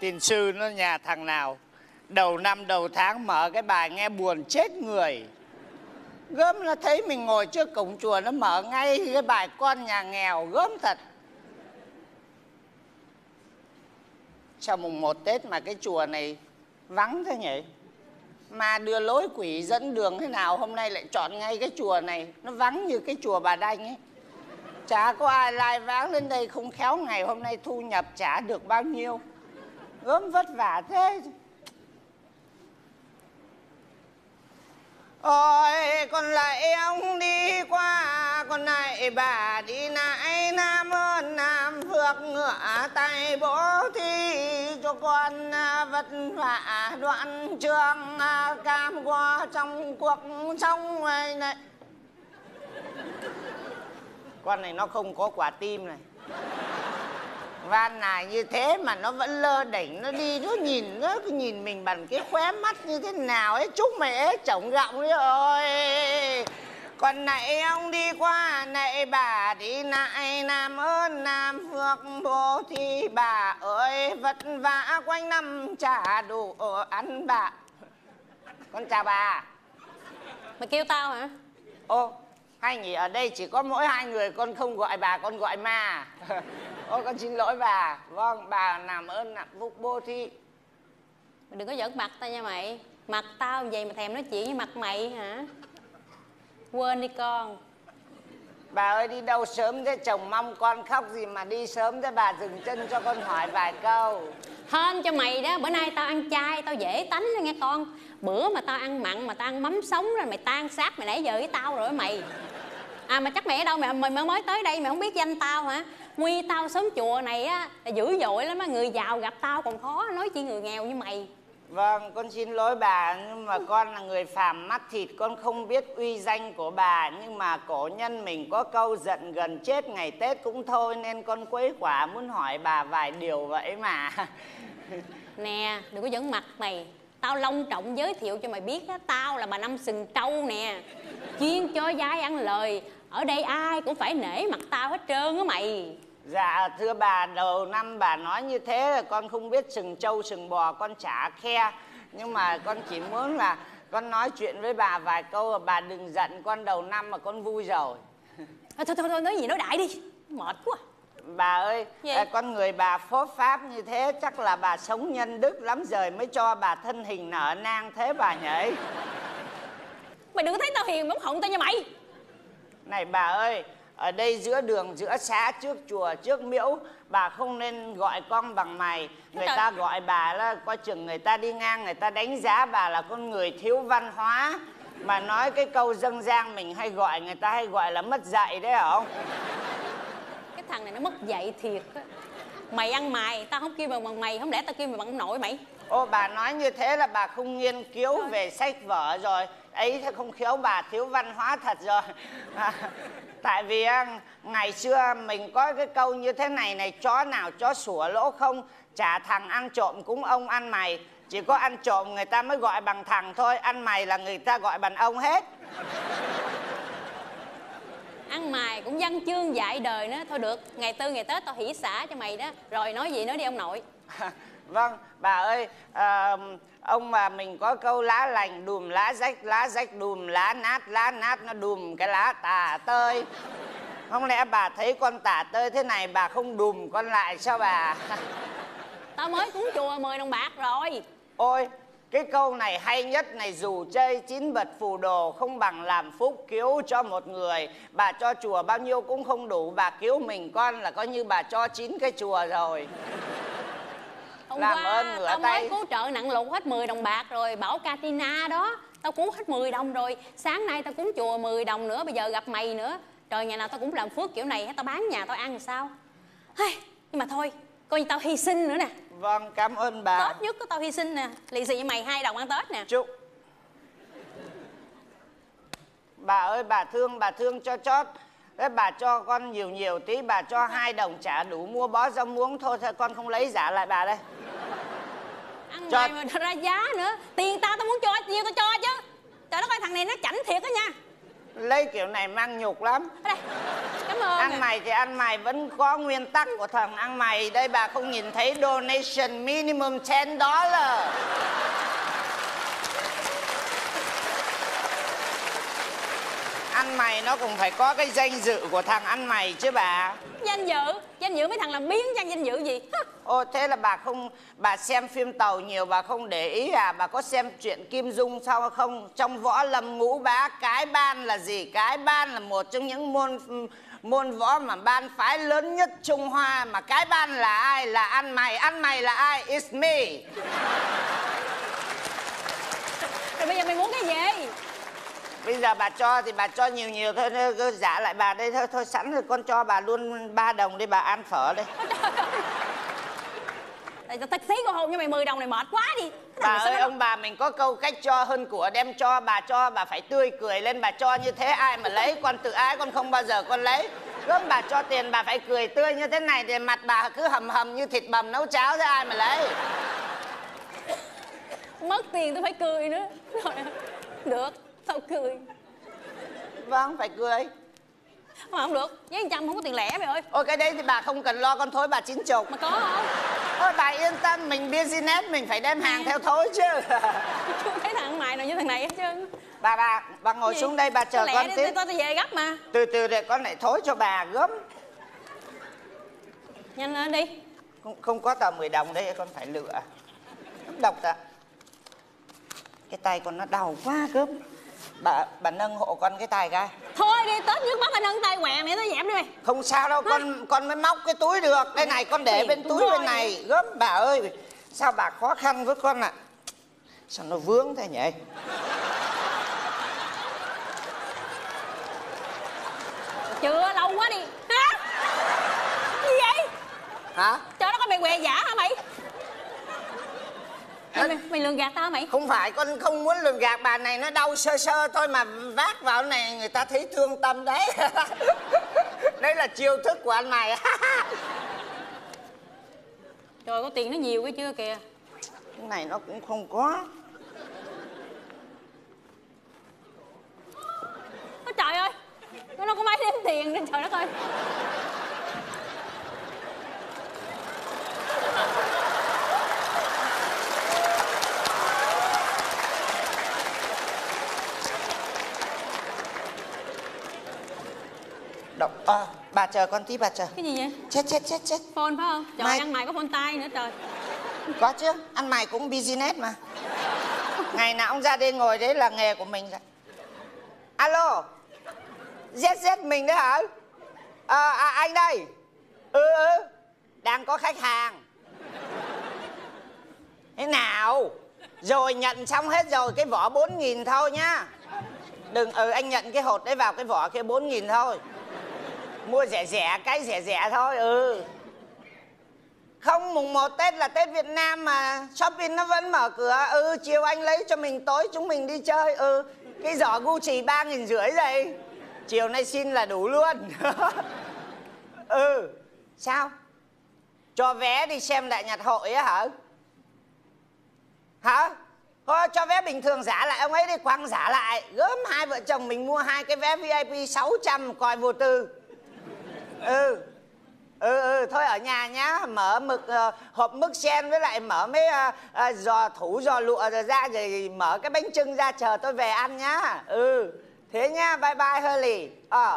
Tin sư nó nhà thằng nào đầu năm đầu tháng mở cái bài nghe buồn chết người. Gớm nó thấy mình ngồi trước cổng chùa nó mở ngay cái bài con nhà nghèo, gớm thật. Chào mùng 1 Tết mà cái chùa này vắng thế nhỉ? Mà đưa lối quỷ dẫn đường thế nào hôm nay lại chọn ngay cái chùa này. Nó vắng như cái chùa Bà Đanh ấy. Chả có ai lai váng lên đây, không khéo ngày hôm nay thu nhập chả được bao nhiêu. Gớm vất vả thế. Ôi con lại ông đi qua, con lại bà đi nãy, Nam ơn Nam phước ngựa tay bố thi cho con vất vả đoạn trường cam go trong cuộc sống này. Con này nó không có quả tim này. Van này như thế mà nó vẫn lơ đỉnh, nó đi nó nhìn mình bằng cái khóe mắt như thế nào ấy. Chúc mày ấy chổng gọng đấy ơi. Còn nãy ông đi qua, nãy bà đi nãy, Nam ơn Nam phước bố thì bà ơi, vất vả quanh năm chả đủ ăn bà. Con chào bà. Mày kêu tao hả? Ô, hay nhỉ, ở đây chỉ có mỗi hai người, con không gọi bà, con gọi ma. Ôi con xin lỗi bà. Vâng, bà làm ơn nạp phúc bố thí. Mày đừng có giỡn mặt tao nha mày. Mặt tao vậy mà thèm nói chuyện với mặt mày hả? Quên đi con. Bà ơi đi đâu sớm thế, chồng mong con khóc gì mà đi sớm thế, bà dừng chân cho con hỏi vài câu. Hên cho mày đó, bữa nay tao ăn chay, tao dễ tánh đó nghe con. Bữa mà tao ăn mặn mà tao ăn mắm sống rồi mày tan xác mày nãy giờ với tao rồi mày. À mà chắc mày ở đâu mày mới tới đây mày không biết danh tao hả? Nguy tao xóm chùa này á là dữ dội lắm á, người giàu gặp tao còn khó nói chi người nghèo như mày. Vâng, con xin lỗi bà, nhưng mà con là người phàm mắt thịt, con không biết uy danh của bà. Nhưng mà cổ nhân mình có câu giận gần chết ngày Tết cũng thôi, nên con quấy quả muốn hỏi bà vài điều vậy mà. Nè, đừng có giỡn mặt mày. Tao long trọng giới thiệu cho mày biết á, tao là bà Năm Sừng Trâu nè. Chuyên cho dai ăn lời. Ở đây ai cũng phải nể mặt tao hết trơn á mày. Dạ thưa bà, đầu năm bà nói như thế là con không biết sừng trâu sừng bò con chả khe. Nhưng mà con chỉ muốn là con nói chuyện với bà vài câu, bà đừng giận con, đầu năm mà con vui rồi. Thôi nói gì nói đại đi, mệt quá. Bà ơi, con người bà phốt pháp như thế chắc là bà sống nhân đức lắm rồi mới cho bà thân hình nở nang thế bà nhỉ. Mày đừng có thấy tao hiền bóng họng tao nha mày. Này bà ơi, ở đây giữa đường, giữa xã, trước chùa, trước miễu, bà không nên gọi con bằng mày. Người ta gọi bà là coi chừng người ta đi ngang, người ta đánh giá bà là con người thiếu văn hóa. Mà nói cái câu dân gian mình hay gọi, người ta hay gọi là mất dạy đấy hả không? Cái thằng này nó mất dạy thiệt á. Mày ăn mày, tao không kêu bằng mày, không lẽ tao kêu mày bằng nội mày. Ô bà nói như thế là bà không nghiên cứu về sách vở rồi. Ấy thế không khéo bà thiếu văn hóa thật rồi. Tại vì ngày xưa mình có cái câu như thế này, chó nào chó sủa lỗ không, chả thằng ăn trộm cũng ông ăn mày. Chỉ có ăn trộm người ta mới gọi bằng thằng thôi, ăn mày là người ta gọi bằng ông hết. Ăn mày cũng văn chương dạy đời nữa. Thôi được, ngày Tư ngày Tết tao hỷ xả cho mày đó. Rồi nói gì nói đi ông nội. Vâng, bà ơi, ông mà mình có câu lá lành đùm lá rách đùm lá nát nó đùm cái lá tả tơi. Không lẽ bà thấy con tả tơi thế này bà không đùm con lại sao bà? Tao mới cúng chùa 10 đồng bạc rồi. Ôi, cái câu này hay nhất này, dù chơi 9 bật phù đồ không bằng làm phúc kiếu cho một người. Bà cho chùa bao nhiêu cũng không đủ, bà kiếu mình con là coi như bà cho 9 cái chùa rồi. Hôm làm qua ơn ngửa tao tay. mới cứu trợ nặng lụt hết 10 đồng bạc rồi. Bảo Katina đó, tao cứu hết 10 đồng rồi. Sáng nay tao cúng chùa 10 đồng nữa, bây giờ gặp mày nữa. Trời, ngày nào tao cũng làm phước kiểu này, tao bán nhà tao ăn sao. Nhưng mà thôi, coi như tao hy sinh nữa nè. Vâng, cảm ơn bà. Tết nhất của tao hy sinh nè. Lì xì với mày 2 đồng ăn Tết nè. Chúc. Bà ơi, bà thương cho chót. Thế bà cho con nhiều tí, bà cho 2 đồng chả đủ mua bó rau muống thôi, con không lấy giả lại bà đây. Ăn mày mà ra giá nữa. Tiền tao muốn cho nhiêu tao cho chứ. Trời đất ơi, thằng này nó chảnh thiệt đó nha. Lấy kiểu này mang nhục lắm. Ở đây, cảm ơn. Ăn mày thì ăn mày, vẫn có nguyên tắc của thằng ăn mày. Đây bà không nhìn thấy donation minimum $10. Ăn mày nó cũng phải có cái danh dự của thằng ăn mày chứ bà. Danh dự mấy thằng làm biến danh dự gì? Ô thế là bà xem phim Tàu nhiều, bà không để ý à? Bà có xem chuyện Kim Dung sao không? Trong Võ Lâm Ngũ Bá, cái ban là gì? Cái ban là một trong những môn võ mà ban phái lớn nhất Trung Hoa. Mà cái ban là ai? Là ăn mày. Ăn mày là ai? It's me. Rồi bây giờ mày muốn cái gì? Bây giờ bà cho thì bà cho nhiều thôi, giả lại bà đây thôi, sẵn rồi con cho bà luôn 3 đồng đi, bà ăn phở đây. Tao xí con hồn cho mày 10 đồng này mệt quá đi. Bà ơi, ông bà mình có câu cách cho hơn của đem cho bà phải tươi cười lên, bà cho như thế ai mà lấy, con tự ái con không bao giờ con lấy. Gớm bà cho tiền bà phải cười tươi như thế này thì mặt bà cứ hầm như thịt bằm nấu cháo thế ai mà lấy. Mất tiền tôi phải cười nữa. Rồi, được, tao cười. Vâng, phải cười. Không được, với 100 không có tiền lẻ mày ơi. Ôi cái đấy thì bà không cần lo, con Thối bà 90. Mà có không? Thôi bà yên tâm, mình business mình phải đem hàng theo Thối chứ. Chưa thấy thằng mày nào như thằng này hết trơn. Bà ngồi Gì? xuống đây bà chờ con tí. Tôi về gấp mà. Từ để con lại Thối cho bà gớm. Nhanh lên đi. Không có tờ 10 đồng đây, con phải lựa. Độc ạ. Cái tay con nó đau quá gớm. Bà nâng hộ con cái tay cái. Thôi đi, Tết trước mắt phải nâng tay què mẹ, nó giảm đi mày. Không sao đâu, con mới móc cái túi được. Đây này, con để bên túi bên này. Gớm bà ơi, sao bà khó khăn với con ạ? Sao nó vướng thế nhỉ? Chưa, lâu quá đi. Hả? Gì vậy? Hả? Trời đất ơi, mày què giả hả mày? Mày lường gạt tao hả mày? Không phải, con không muốn lường gạt bà này, nó đau sơ thôi mà vác vào này người ta thấy thương tâm đấy. Đây là chiêu thức của anh mày. Trời, có tiền nó nhiều cái chưa kìa. Cái này nó cũng không có. Ôi trời ơi, nó có mấy đếm tiền nên trời đất ơi. Bà chờ con tí, bà chờ. Cái gì vậy? Chết. Phone phải không? Trời, Mai... ăn mày có phone tay nữa trời. Có chứ, ăn mày cũng business mà. Ngày nào ông ra đây ngồi đấy là nghề của mình rồi. Alo, ZZ mình đấy hả? Anh đây. Đang có khách hàng. Thế nào? Rồi nhận xong hết rồi, cái vỏ 4.000 thôi nhá. Đừng, anh nhận cái hột đấy vào cái vỏ kia 4.000 thôi. Mua rẻ, cái rẻ thôi, Không, mùng 1 Tết là Tết Việt Nam mà. Shopping nó vẫn mở cửa. Chiều anh lấy cho mình, tối chúng mình đi chơi. Cái giỏ Gucci 3.500 đây. Chiều nay xin là đủ luôn. Sao? Cho vé đi xem Đại Nhạc Hội á hả? Hả? Thôi cho vé bình thường giả lại, ông ấy đi quăng giả lại. Gớm, hai vợ chồng mình mua 2 cái vé VIP 600 coi vô tư. Thôi ở nhà nhá, mở hộp mứt sen với lại mở mấy giò lụa rồi ra, rồi mở cái bánh chưng ra chờ tôi về ăn nhá. Thế nhá, bye bye Hurley.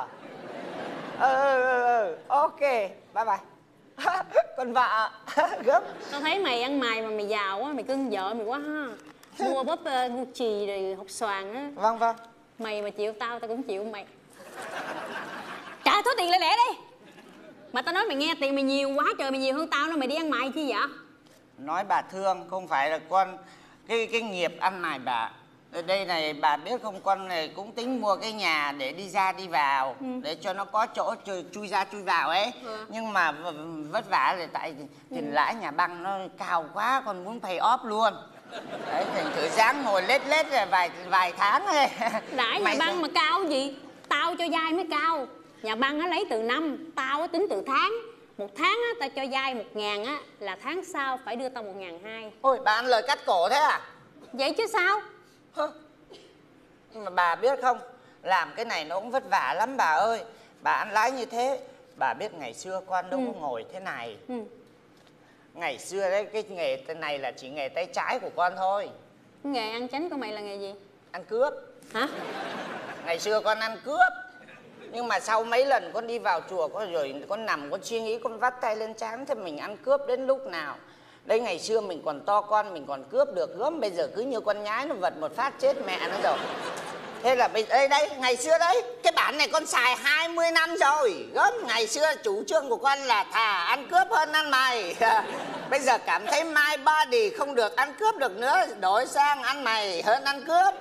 Ok, bye bye. Con vợ. Gớm. Tao thấy mày ăn mày mà mày giàu quá, mày cưng vợ mày quá ha. Mua bóp Gucci rồi hột xoàn á. Vâng. Mày mà chịu tao cũng chịu mày. Trả số tiền lẻ đi. Mà tao nói mày nghe, tiền mày nhiều quá trời, mày nhiều hơn tao nữa, mày đi ăn mày chi vậy? Nói bà thương, không phải là con cái nghiệp ăn mày bà. Ở đây này bà biết không, con này cũng tính mua cái nhà để đi ra đi vào, để cho nó có chỗ chui ra chui vào ấy. Nhưng mà vất vả là tại tiền lãi nhà băng nó cao quá, con muốn pay off luôn. Đấy, thành thử dáng ngồi lết rồi vài tháng thôi. Lãi nhà băng mà cao gì? Tao cho vay mới cao. Nhà băng á lấy từ năm, tao á tính từ tháng. Một tháng á tao cho vay 1.000 á là tháng sau phải đưa tao 1.200. Ôi bà ăn lời cắt cổ thế à? Vậy chứ sao? Nhưng mà bà biết không, Làm cái này nó cũng vất vả lắm bà ơi. Bà ăn lái như thế, bà biết ngày xưa con đâu có ngồi thế này. Ngày xưa đấy, cái nghề này là chỉ nghề tay trái của con thôi. Nghề ăn chánh của mày là nghề gì? Ăn cướp. Hả? Ngày xưa con ăn cướp. Nhưng mà sau mấy lần con đi vào chùa con rồi con nằm con suy nghĩ, con vắt tay lên trán, thế mình ăn cướp đến lúc nào? Đấy, ngày xưa mình còn to con mình còn cướp được gớm, bây giờ cứ như con nhái nó vật một phát chết mẹ nó rồi. Thế là bây đây ngày xưa đấy, cái bản này con xài 20 năm rồi. Gớm, ngày xưa chủ trương của con là thà ăn cướp hơn ăn mày. Bây giờ cảm thấy my body không được ăn cướp được nữa, đổi sang ăn mày hơn ăn cướp.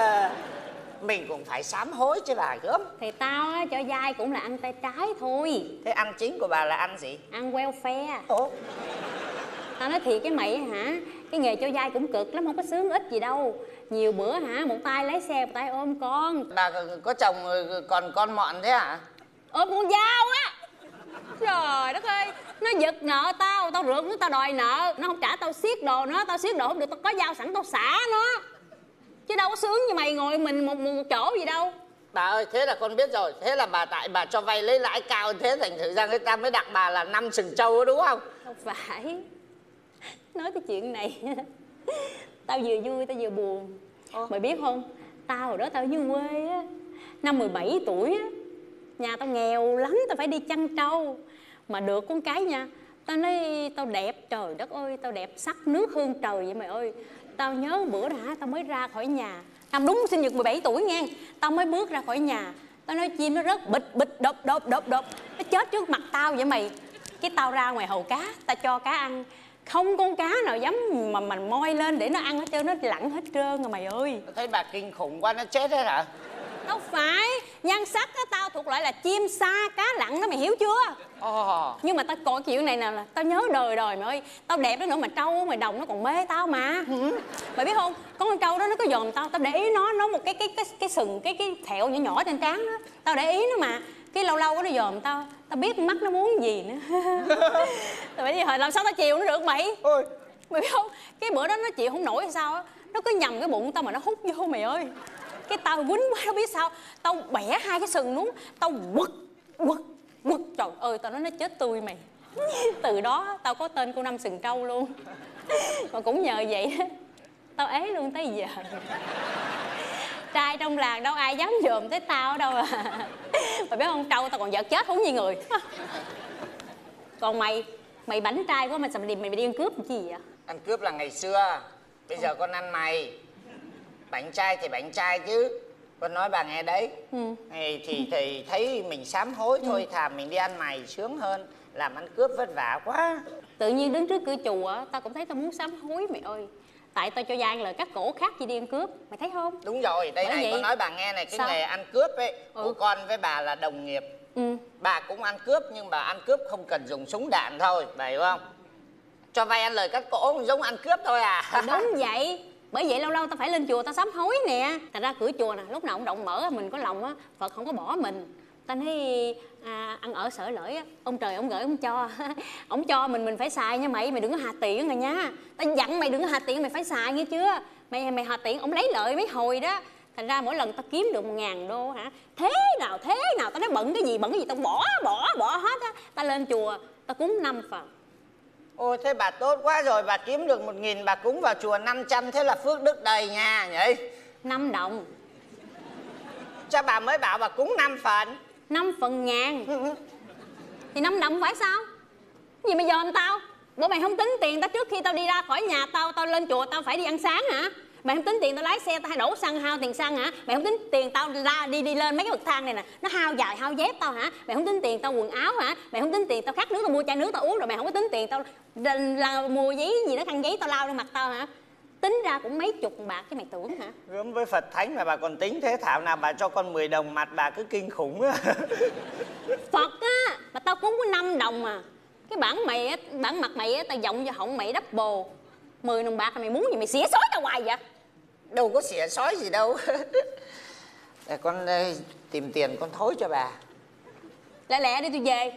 Mình cũng phải sám hối chứ bà Gớm. Thì tao á, cho dai cũng là ăn tay trái thôi. Thế ăn chính của bà là ăn gì? Ăn welfare. Ủa? Tao nói thiệt cái mày hả, cái nghề cho dai cũng cực lắm, không có sướng ít gì đâu. Nhiều bữa hả, một tay lái xe, một tay ôm con. Bà có chồng còn con mọn thế hả? Ôm con dao á. Trời đất ơi, nó giật nợ tao, tao rượt nó, tao đòi nợ, nó không trả tao xiết đồ nó, tao xiết đồ không được, tao có dao sẵn tao xả nó. Chứ đâu có sướng như mày ngồi mình một chỗ gì đâu. Bà ơi, thế là con biết rồi. Thế là bà tại bà cho vay lấy lãi cao thế, thành thử ra người ta mới đặt bà là 5 sừng trâu đó, đúng không? Không phải. Nói cái chuyện này tao vừa vui tao vừa buồn. Mày biết không, tao hồi đó tao ở dưới quê á, năm 17 tuổi á, nhà tao nghèo lắm, tao phải đi chăn trâu. Mà được con cái nha, tao nói tao đẹp, trời đất ơi, tao đẹp sắc nước hương trời vậy mày ơi. Tao nhớ bữa đó tao mới ra khỏi nhà, năm đúng sinh nhật 17 tuổi nghe. Tao mới bước ra khỏi nhà, tao nói chim nó rớt bịch bịch đột đột đột đột, nó chết trước mặt tao vậy mày. Cái tao ra ngoài hầu cá, tao cho cá ăn, không con cá nào dám mà mình moi lên để nó ăn hết trơn, nó lặn hết trơn rồi mày ơi. Tôi thấy bà kinh khủng quá, nó chết hết hả? Đâu phải, nhan sắc á, tao thuộc loại là chim sa cá lặn đó, mày hiểu chưa? Nhưng mà tao coi chuyện này nè là tao nhớ đời đời mày ơi. Tao đẹp đó nữa mà trâu ngoài đồng nó còn mê tao mà. Mày biết không, có con trâu đó nó có dòm tao, tao để ý nó một cái sừng, cái thẹo nhỏ nhỏ trên trán đó. Tao để ý nó mà, cái lâu lâu nó dòm tao, tao biết mắt nó muốn gì nữa. Tao biết hồi làm sao tao chiều nó được mày. Mày biết không, cái bữa đó nó chịu không nổi hay sao á, nó cứ nhầm cái bụng tao mà nó hút vô mày ơi. Cái tao quýnh quá, nó biết sao, tao bẻ hai cái sừng nuốt, tao quất quất, trời ơi, tao nói nó chết tươi mày. Từ đó tao có tên cô Năm Sừng Trâu luôn. Mà cũng nhờ vậy đó, tao ế luôn tới giờ. Trai trong làng đâu ai dám dòm tới tao đâu à. Mày biết không, trâu tao còn vợ chết không như người. Còn mày bảnh trai quá, mày đi ăn cướp làm chi vậy? Ăn cướp là ngày xưa, bây giờ con ăn mày. Bảnh trai thì bảnh trai chứ, con nói bà nghe đấy. Thì thấy mình sám hối thôi, thà mình đi ăn mày sướng hơn. Làm ăn cướp vất vả quá. Tự nhiên đứng trước cửa chùa tao cũng thấy tao muốn sám hối mày ơi. Tại tao cho gian lời các cổ khác chỉ đi ăn cướp, mày thấy không? Đúng rồi, đây bởi này vậy... con nói bà nghe này, cái sao? nghề ăn cướp ấy của con với bà là đồng nghiệp. Bà cũng ăn cướp nhưng bà ăn cướp không cần dùng súng đạn thôi, bà hiểu không? Cho vay ăn lời cắt cổ giống ăn cướp thôi à. Đúng vậy. Bởi vậy lâu lâu tao phải lên chùa tao sám hối nè. Thành ra cửa chùa nè, lúc nào cũng rộng mở, mình có lòng á, Phật không có bỏ mình. Tao nói ăn ở sở lỡi á, ông trời ông gửi ông cho. Ông cho mình phải xài nha mày đừng có hà tiện rồi nha. Tao dặn mày đừng có hà tiện, mày phải xài nghe chưa? Mày hà tiện ông lấy lợi mấy hồi đó. Thành ra mỗi lần tao kiếm được 1.000 đô hả, thế nào tao nói bận cái gì tao bỏ hết á. Tao lên chùa tao cúng 5 phần. Ôi thế bà tốt quá rồi, bà kiếm được 1.000 bà cúng vào chùa 500, thế là phước đức đầy nha nhỉ? 5 đồng. Cho bà mới bảo bà cúng 5 phần. 5 phần ngàn. Thì 5 đồng phải sao? Cái gì mà dòm tao? Bộ mày không tính tiền tao trước khi tao đi ra khỏi nhà tao lên chùa tao phải đi ăn sáng hả? Mày không tính tiền tao lái xe tao hay đổ xăng hao tiền xăng hả? Mày không tính tiền tao ra đi lên mấy cái bậc thang này nè, nó hao dài hao dép tao hả? Mày không tính tiền tao quần áo hả? Mày không tính tiền tao khát nước tao mua chai nước tao uống, rồi mày không có tính tiền tao là mua giấy gì đó, khăn giấy tao lau lên mặt tao hả? Tính ra cũng mấy chục bạc chứ mày tưởng hả? Gớm, với Phật Thánh mà bà còn tính thế, thảo nào bà cho con 10 đồng mặt bà cứ kinh khủng á. Phật á, mà tao cúng có 5 đồng mà. Cái bản mặt mày á, tao giọng vô họng mày double. 10 đồng bạc là mày muốn gì mày xỉa xói tao hoài vậy? Đâu có xỉa xói gì đâu. Để con tìm tiền con thối cho bà. Lẹ lẹ đi tôi về.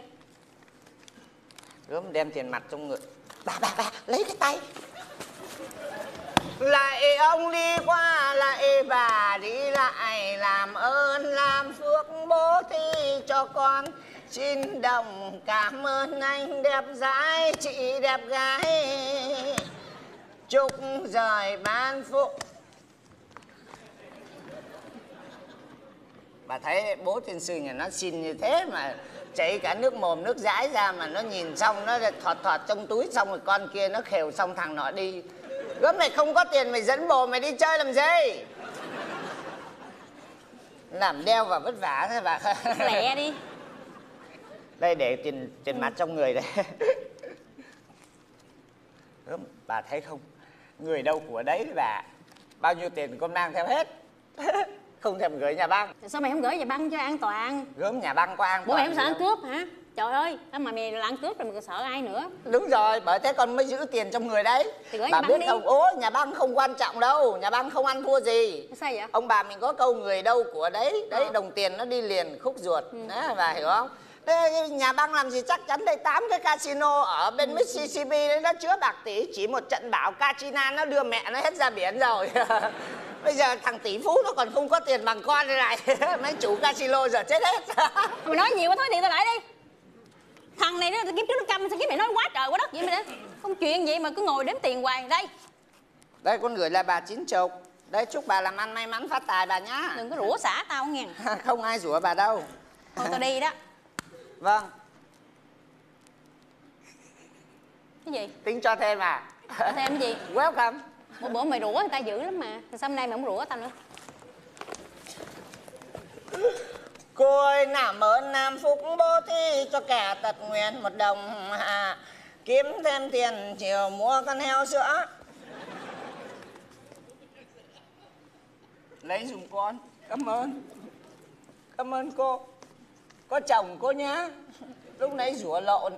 Gớm đem tiền mặt trong người. Bà lấy cái tay. Lại ông đi qua, lại bà đi lại làm ơn làm phước bố thí cho con. Xin đồng cảm ơn anh đẹp gái, chị đẹp gái. Chúc rời ban phúc. Bà thấy bố thiên sư nhà nó xinh như thế mà chảy cả nước mồm nước dãi ra, mà nó nhìn xong nó thọt thọt trong túi, xong rồi con kia nó khều xong thằng nọ đi. Gớm mày không có tiền mày dẫn bồ mày đi chơi làm gì? Làm đeo và vất vả thế bà. Lẹ đi. Đây để tiền mặt trong người đây. Gớm, bà thấy không? Người đâu của đấy bà. Bao nhiêu tiền con mang theo hết. Không thèm gửi nhà băng. Sao mày không gửi nhà băng cho an toàn? Gớm nhà băng có an toàn. Bố mày không sợ ăn cướp hả? Trời ơi, mà mày là ăn cướp rồi mày còn sợ ai nữa? Đúng rồi, bởi thế con mới giữ tiền trong người đấy. Thì gửi bà nhà biết băng không? đi. Ố, nhà băng không quan trọng đâu. Nhà băng không ăn thua gì. Sao vậy? Ông bà mình có câu người đâu của đấy. Đấy, đồng tiền nó đi liền khúc ruột. Đấy, bà hiểu không? Thế nhà băng làm gì chắc chắn đây 8 cái casino ở bên Mississippi đấy, nó chứa bạc tỷ. Chỉ một trận bão Katrina nó đưa mẹ nó hết ra biển rồi. Bây giờ thằng tỷ phú nó còn không có tiền bằng con đây này. Mấy chủ casino giờ chết hết. Mày nói nhiều quá, thôi tiền tao lại đi. Thằng này nó kiếp trước nó câm, sao kiếp mày nói quá trời quá đất vậy mày đó. Không chuyện gì mà cứ ngồi đếm tiền hoài. Đây. Đây con gửi là bà 90. Đây chúc bà làm ăn may mắn phát tài bà nhá. Đừng có rủa xả tao nghe. Không ai rủa bà đâu. Thôi tao đi đó. Vâng. Cái gì? Tính cho thêm à? Cho thêm cái gì? Welcome. Bữa mày rủa người ta dữ lắm mà. Sao hôm nay mày không rủa tao nữa? Cô ơi làm ơn làm phúc bố thí cho kẻ tật nguyện 1 đồng kiếm thêm tiền chiều mua con heo sữa. Lấy giùm con. Cảm ơn. Cảm ơn cô. Có chồng cô nhá. Lúc nãy rủa lộn.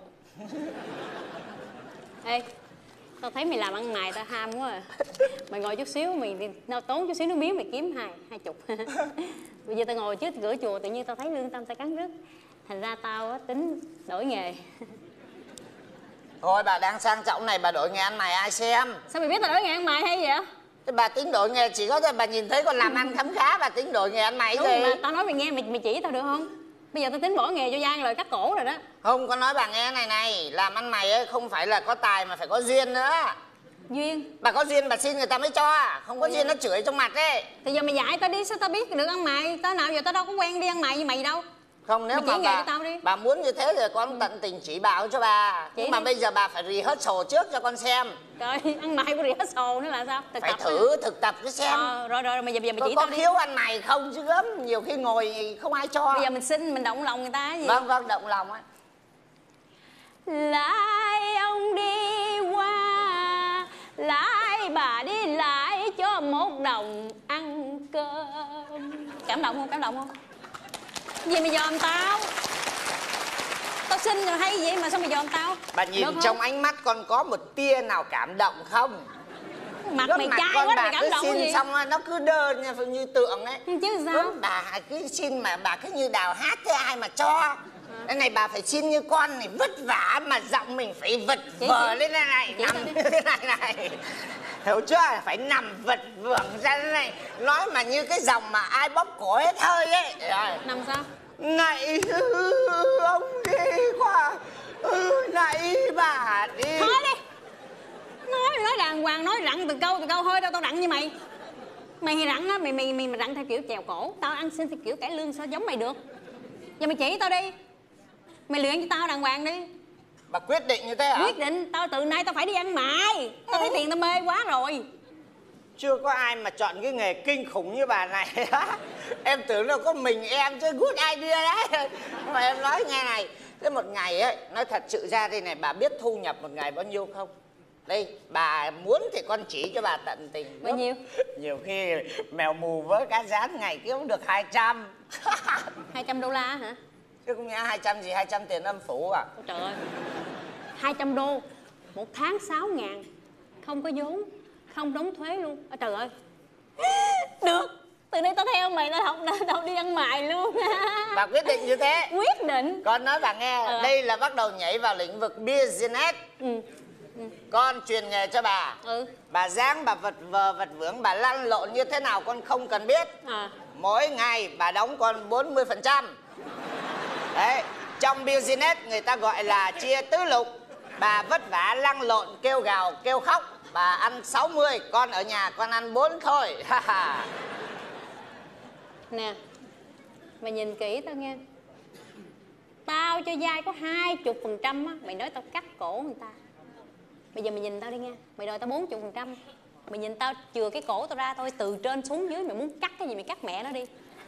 Ê, tao thấy mày làm ăn mày tao ham quá à. Mày ngồi chút xíu, mày tốn chút xíu nước miếng mày kiếm 20. Bây giờ tao ngồi trước cửa chùa tự nhiên tao thấy lương tâm tao cắn rứt. Thành ra tao tính đổi nghề. Thôi bà đang sang trọng này, bà đổi nghề ăn mày ai xem. Sao mày biết tao đổi nghề ăn mày hay vậy? Thế bà tính đổi nghề chỉ có bà nhìn thấy con làm ăn khấm khá, bà tính đổi nghề ăn mày Đúng gì? mà tao nói mày nghe, mày chỉ tao được không? Bây giờ tao tính bỏ nghề cho Giang lời cắt cổ rồi đó. Không, con nói bà nghe này, làm ăn mày ấy không phải là có tài mà phải có duyên nữa. Duyên? Bà có duyên bà xin người ta mới cho, không có duyên nó chửi trong mặt ấy. Thì giờ mày dạy tao đi, sao tao biết được ăn mày? Tao nào giờ tao đâu có quen đi ăn mày như mày đâu. Không, nếu mày chỉ mà nghề bà, cho tao đi. bà muốn như thế thì con tận tình chỉ bảo cho bà. Chỉ Nhưng mà đi. bây giờ bà phải rehearsal trước cho con xem. Trời, ăn mày có rehearsal nữa là sao? Phải thử thực tập cho xem. Rồi mày giờ mày chỉ Có tao đi. khiếu ăn mày không chứ gớm, nhiều khi ngồi không ai cho. Bây giờ mình xin, mình động lòng người ta gì? Vâng, động lòng ấy. Lại ông đi qua, lại bà đi lại cho 1 đồng ăn cơm. Cảm động không? Cảm động không? Gì mày dòm tao? Tao xin rồi hay vậy mà sao mày dòm tao? Bà nhìn trong ánh mắt con có một tia nào cảm động không? Mặt Gớm mày mặt chai con quá bà mày cảm cứ động cái xin gì? xong nó cứ đơ như tượng ấy. Chứ sao? Gớm bà cứ xin mà bà cứ như đào hát thế ai mà cho. Cái này bà phải xin như con này vất vả mà giọng mình phải vật vờ lên đây này, nằm thế này. Hiểu chưa? Phải nằm vật vưởng ra thế này. Nói mà như cái dòng mà ai bóp cổ hết hơi ấy. Rồi. Nằm sao? Này ông đi qua. Này bà đi. Thôi đi. Nói đàng hoàng, nói rặn từng câu thôi đâu tao rặn như mày. Mày thì rặn á, mày rặn theo kiểu chèo cổ. Tao ăn xin theo kiểu cải lương sao giống mày được. Giờ mày chỉ tao đi. Mày luyện cho tao đàng hoàng đi. Bà quyết định như thế hả? Quyết định, tao từ nay tao phải đi ăn mày. Tao thấy tiền tao mê quá rồi. Chưa có ai mà chọn cái nghề kinh khủng như bà này. Em tưởng đâu có mình em chứ, good idea đấy. Mà em nói nghe này, thế một ngày ấy, nói thật sự ra đây này, bà biết thu nhập một ngày bao nhiêu không? Đây, bà muốn thì con chỉ cho bà tận tình. Bao nhiêu? Nhiều khi mèo mù với cá rán ngày kiếm được 200. 200 đô la hả? Chứ không nhẽ 200 gì, 200 tiền âm phủ à? Ôi trời ơi, 200 đô 1 tháng 6.000. Không có vốn, không đóng thuế luôn. Ôi trời ơi. Được, từ nay tao theo mày, tao đi ăn mày luôn. Bà quyết định như thế? Quyết định. Con nói bà nghe, đây là bắt đầu nhảy vào lĩnh vực business. Con truyền nghề cho bà. Bà dáng, bà vật vờ vật vưởng, bà lăn lộn như thế nào con không cần biết. Mỗi ngày bà đóng con 40%. Đấy, trong business người ta gọi là chia tứ lục. Bà vất vả lăn lộn kêu gào kêu khóc, bà ăn 60, con ở nhà con ăn 4 thôi. Nè, mày nhìn kỹ tao nghe. Tao cho dai có 20% á, mày nói tao cắt cổ người ta. Bây giờ mày nhìn tao đi nghe, mày đòi tao 40%. Mày nhìn tao chừa cái cổ tao ra thôi, từ trên xuống dưới mày muốn cắt cái gì mày cắt mẹ nó đi.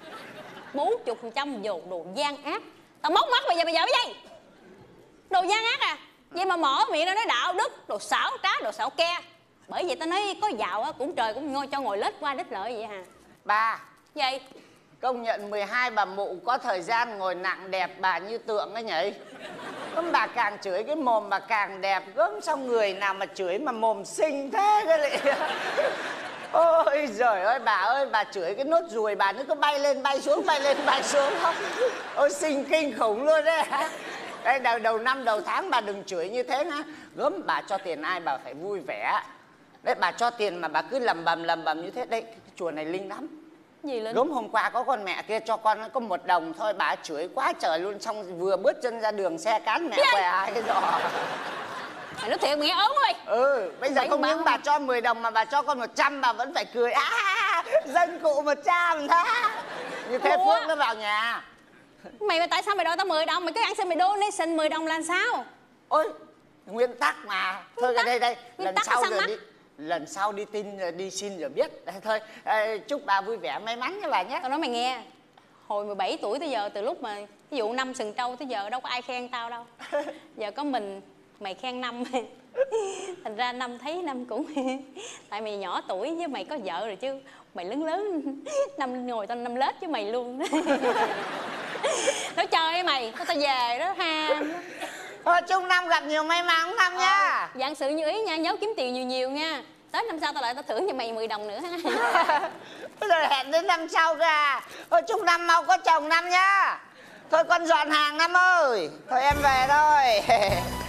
40% đồ gian ác. Tao móc mắt bây giờ cái gì? Đồ gian ác à? Vậy mà mở miệng ra nói đạo đức, đồ xảo trá, đồ xảo ke. Bởi vậy tao nói có giàu á cũng trời cũng ngồi lết qua lết lợi vậy hả? Bà. Gì? Công nhận 12 bà mụ có thời gian ngồi nặng đẹp bà như tượng ấy nhỉ. Gớm bà càng chửi cái mồm bà càng đẹp. Gớm sao người nào mà chửi mà mồm xinh thế cái lại. Ôi giời ơi bà chửi cái nốt ruồi bà nó cứ bay lên bay xuống không. Ôi xinh kinh khủng luôn đấy. Đây đầu năm đầu tháng bà đừng chửi như thế nhá. Gớm bà cho tiền ai bà phải vui vẻ. Đấy bà cho tiền mà bà cứ lầm bầm như thế. Đây cái chùa này linh lắm. Gì Linh? Gớm hôm qua có con mẹ kia cho con có 1 đồng thôi, bà chửi quá trời luôn, xong vừa bước chân ra đường xe cán mẹ què hai cái giò. Mày nói thiệt mày nghe ớn ơi. Bây giờ không những bà cho 10 đồng mà bà cho con 100 bà vẫn phải cười. Dân cụ 100 đó. Như thế Phước nó vào nhà. Mày mà tại sao mày đòi tao 10 đồng? Mày cứ ăn xin mày donation 10 đồng là sao? Ôi, nguyên tắc mà. Thôi đây, lần sau đi tin rồi đi xin rồi biết. Thôi chúc bà vui vẻ may mắn nha bà nhé. Tao nói mày nghe, hồi 17 tuổi tới giờ, từ lúc mà ví dụ năm sừng trâu tới giờ đâu có ai khen tao đâu. Giờ có mình mày khen Năm. Thành ra Năm thấy Năm cũng tại mày nhỏ tuổi với mày có vợ rồi chứ. Mày lớn Năm ngồi tao Năm lết với mày luôn. Nói chơi với mày, tao về đó ha. Thôi chúc Năm gặp nhiều may mắn Năm nha. Vạn sự như ý nha, nhớ kiếm tiền nhiều nha. Tới năm sau tao lại tao thưởng cho mày 10 đồng nữa. Bây giờ hẹn đến năm sau cơ à. Thôi chúc Năm mau có chồng Năm nha. Thôi con dọn hàng Năm ơi. Thôi em về thôi.